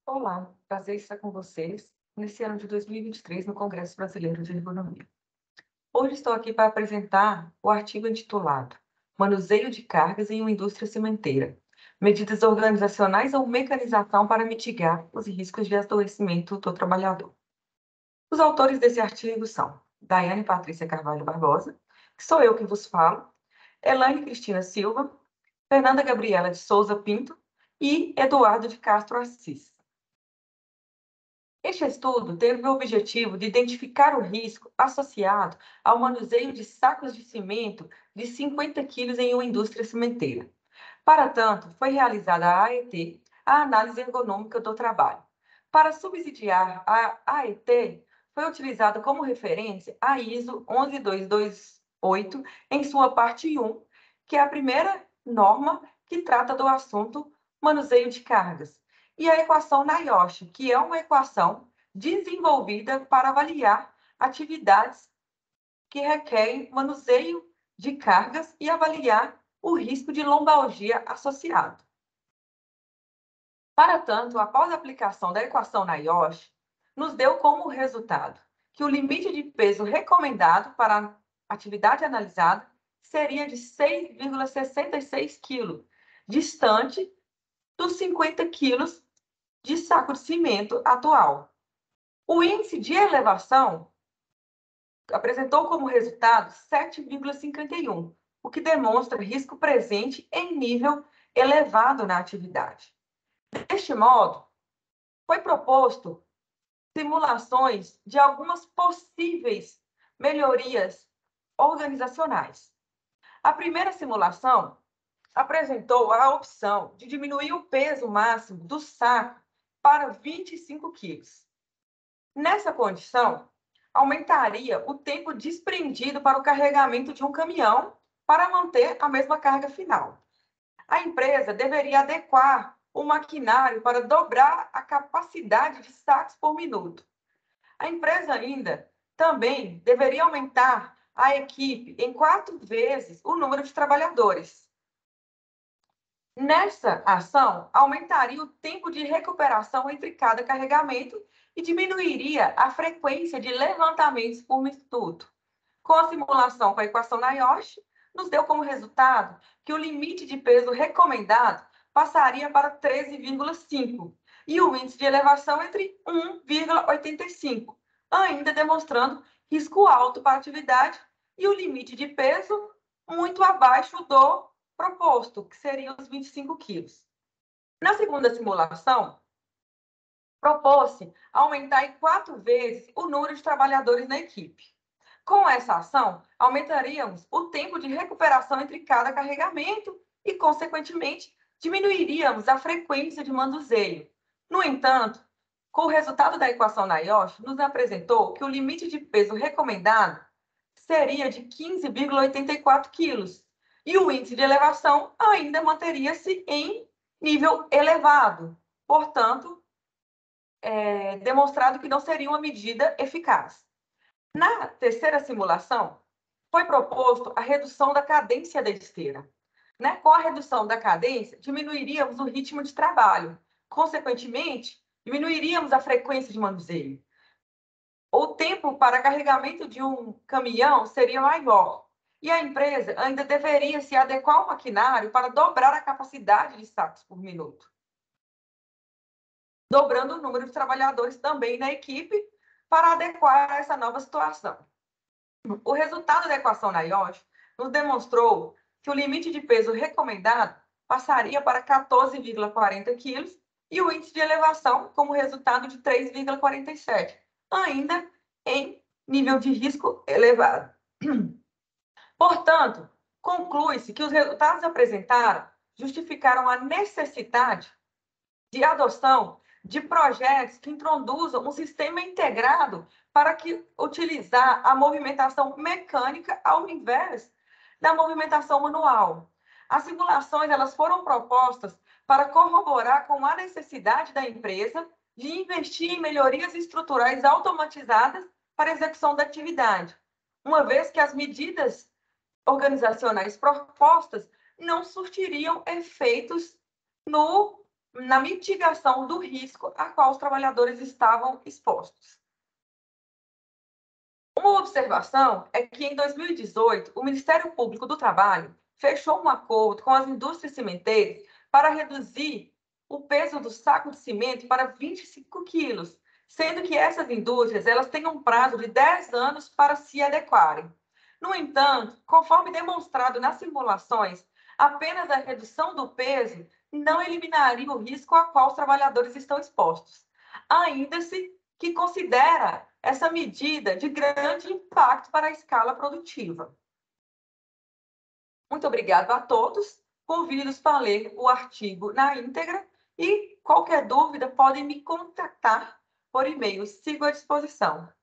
Olá, prazer estar com vocês nesse ano de 2023 no Congresso Brasileiro de Ergonomia. Hoje estou aqui para apresentar o artigo intitulado Manuseio de cargas em uma indústria cimenteira, medidas organizacionais ou mecanização para mitigar os riscos de adoecimento do trabalhador. Os autores desse artigo são Daiane Patrícia Carvalho Barbosa, que sou eu que vos falo, Elaine Cristina Silva, Fernanda Gabriela de Souza Pinto e Eduardo de Castro Assis. Este estudo teve o objetivo de identificar o risco associado ao manuseio de sacos de cimento de 50 quilos em uma indústria cimenteira. Para tanto, foi realizada a AET, a Análise Ergonômica do Trabalho. Para subsidiar a AET, foi utilizada como referência a ISO 11228 em sua parte 1, que é a primeira norma que trata do assunto manuseio de cargas, e a equação NIOSH, que é uma equação desenvolvida para avaliar atividades que requerem manuseio de cargas e avaliar o risco de lombalgia associado. Para tanto, após a aplicação da equação NIOSH, nos deu como resultado que o limite de peso recomendado para a atividade analisada seria de 6,66 kg, distante dos 50 kg de saco de cimento atual. O índice de elevação apresentou como resultado 7,51, o que demonstra risco presente em nível elevado na atividade. Deste modo, foi proposto simulações de algumas possíveis melhorias organizacionais. A primeira simulação apresentou a opção de diminuir o peso máximo do saco para 25 quilos. Nessa condição, aumentaria o tempo desprendido para o carregamento de um caminhão para manter a mesma carga final. A empresa deveria adequar o maquinário para dobrar a capacidade de sacos por minuto. A empresa ainda também deveria aumentar a equipe em 4 vezes o número de trabalhadores. Nessa ação, aumentaria o tempo de recuperação entre cada carregamento e diminuiria a frequência de levantamentos por minuto. Com a simulação com a equação NIOSH, nos deu como resultado que o limite de peso recomendado passaria para 13,5 e o índice de elevação entre 1,85, ainda demonstrando risco alto para a atividade e o limite de peso muito abaixo do proposto, que seriam os 25 quilos. Na segunda simulação, propôs-se aumentar em 4 vezes o número de trabalhadores na equipe. Com essa ação, aumentaríamos o tempo de recuperação entre cada carregamento e, consequentemente, diminuiríamos a frequência de manuseio. No entanto, com o resultado da equação NIOSH, nos apresentou que o limite de peso recomendado seria de 15,84 quilos e o índice de elevação ainda manteria-se em nível elevado. Portanto, demonstrado que não seria uma medida eficaz. Na terceira simulação, foi proposto a redução da cadência da esteira. Com a redução da cadência, diminuiríamos o ritmo de trabalho. Consequentemente, diminuiríamos a frequência de manuseio. O tempo para carregamento de um caminhão seria maior. E a empresa ainda deveria se adequar ao maquinário para dobrar a capacidade de sacos por minuto, dobrando o número de trabalhadores também na equipe para adequar a essa nova situação. O resultado da equação NIOSH nos demonstrou que o limite de peso recomendado passaria para 14,40 kg e o índice de elevação como resultado de 3,47, ainda em nível de risco elevado. Portanto, conclui-se que os resultados apresentados justificaram a necessidade de adoção de projetos que introduzam um sistema integrado para utilizar a movimentação mecânica ao invés da movimentação manual. As simulações elas foram propostas para corroborar com a necessidade da empresa de investir em melhorias estruturais automatizadas para a execução da atividade, uma vez que as medidas organizacionais propostas não surtiriam efeitos no na mitigação do risco a qual os trabalhadores estavam expostos. Uma observação é que, em 2018, o Ministério Público do Trabalho fechou um acordo com as indústrias cimenteiras para reduzir o peso do saco de cimento para 25 quilos, sendo que essas indústrias elas têm um prazo de 10 anos para se adequarem. No entanto, conforme demonstrado nas simulações, apenas a redução do peso não eliminaria o risco a qual os trabalhadores estão expostos. Ainda-se que considera essa medida de grande impacto para a escala produtiva. Muito obrigada a todos. Convido-os para ler o artigo na íntegra e qualquer dúvida podem me contactar por e-mail. Sigo à disposição.